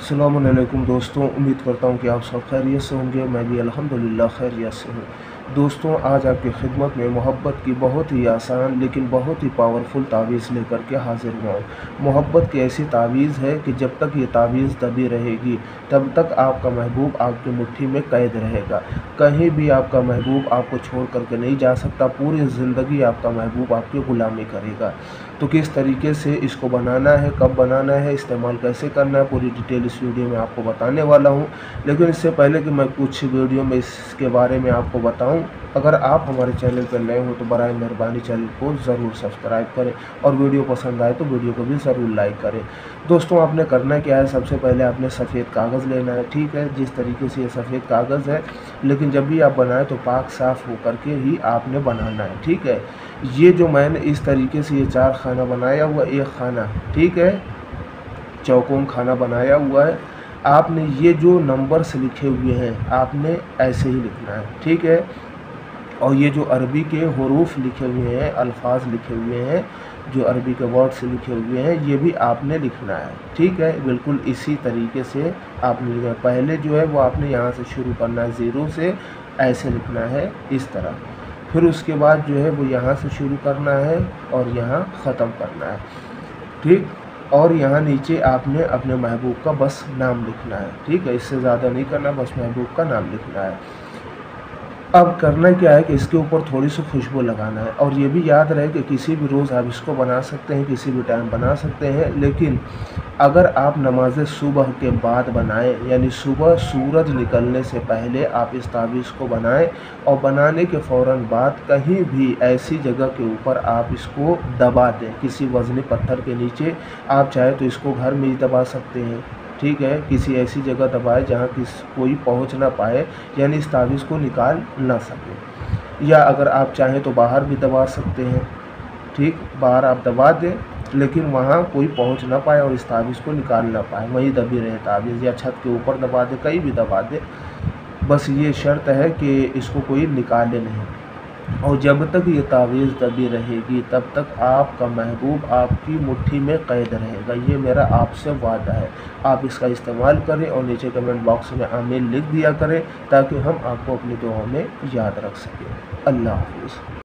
अस्सलामुअलैकुम दोस्तों, उम्मीद करता हूँ कि आप सब खैरियत से होंगे। मैं भी अल्हम्दुलिल्लाह खैरियत से हूँ। दोस्तों, आज आपकी खिदमत में मोहब्बत की बहुत ही आसान लेकिन बहुत ही पावरफुल तावीज़ लेकर के हाज़िर हुआ हूँ। मोहब्बत की ऐसी तावीज़ है कि जब तक ये तावीज़ दबी रहेगी तब तक आपका महबूब आपकी मुट्ठी में कैद रहेगा। कहीं भी आपका महबूब आपको छोड़ कर के नहीं जा सकता। पूरी ज़िंदगी आपका महबूब आपकी ग़ुलामी करेगा। तो किस तरीके से इसको बनाना है, कब बनाना है, इस्तेमाल कैसे करना है, पूरी डिटेल इस वीडियो में आपको बताने वाला हूँ। लेकिन इससे पहले कि मैं कुछ वीडियो में इसके बारे में आपको बताऊँ, अगर आप हमारे चैनल पर नए हो तो बराए मेहरबानी चैनल को ज़रूर सब्सक्राइब करें और वीडियो पसंद आए तो वीडियो को भी ज़रूर लाइक करें। दोस्तों, आपने करना क्या है, सबसे पहले आपने सफ़ेद कागज़ लेना है। ठीक है, जिस तरीके से ये सफ़ेद कागज़ है, लेकिन जब भी आप बनाएं तो पाक साफ़ हो करके ही आपने बनाना है। ठीक है, ये जो मैंने इस तरीके से ये 4 खाना बनाया हुआ, एक खाना, ठीक है, चौकोन खाना बनाया हुआ है। आपने ये जो नंबर्स लिखे हुए हैं आपने ऐसे ही लिखना है। ठीक है, और ये जो अरबी के हुरूफ लिखे हुए हैं, अल्फाज लिखे हुए हैं, जो अरबी के वर्ड्स लिखे हुए हैं, ये भी आपने लिखना है। ठीक है, बिल्कुल इसी तरीके से आपने लिखना है। पहले जो है वो आपने यहाँ से शुरू करना है, ज़ीरो से ऐसे लिखना है इस तरह। फिर उसके बाद जो है वो यहाँ से शुरू करना है और यहाँ ख़त्म करना है। ठीक, और यहाँ नीचे आपने अपने महबूब का बस नाम लिखना है। ठीक है, इससे ज़्यादा नहीं करना, बस महबूब का नाम लिखना है। अब करना क्या है कि इसके ऊपर थोड़ी सी खुशबू लगाना है। और ये भी याद रहे कि किसी भी रोज़ आप इसको बना सकते हैं, किसी भी टाइम बना सकते हैं, लेकिन अगर आप नमाज सुबह के बाद बनाएं, यानी सुबह सूरज निकलने से पहले आप इस तावीज़ को बनाएं और बनाने के फ़ौरन बाद कहीं भी ऐसी जगह के ऊपर आप इसको दबा दें, किसी वज़नी पत्थर के नीचे। आप चाहे तो इसको घर में ही दबा सकते हैं। ठीक है, किसी ऐसी जगह दबाएं जहाँ कोई पहुँच ना पाए, यानी इस तावीज़ को निकाल ना सके। या अगर आप चाहें तो बाहर भी दबा सकते हैं। ठीक, बाहर आप दबा दें लेकिन वहाँ कोई पहुँच ना पाए और इस तावीज़ को निकाल ना पाए, वहीं दबी रहे तावीज़। या छत के ऊपर दबा दें, कहीं भी दबा दें, बस ये शर्त है कि इसको कोई निकाले नहीं। और जब तक ये तावीज़ दबी रहेगी तब तक आपका महबूब आपकी मुट्ठी में कैद रहेगा। ये मेरा आपसे वादा है। आप इसका इस्तेमाल करें और नीचे कमेंट बॉक्स में आमीन लिख दिया करें ताकि हम आपको अपनी दुआओं में याद रख सकें। अल्लाह हाफ़िज़।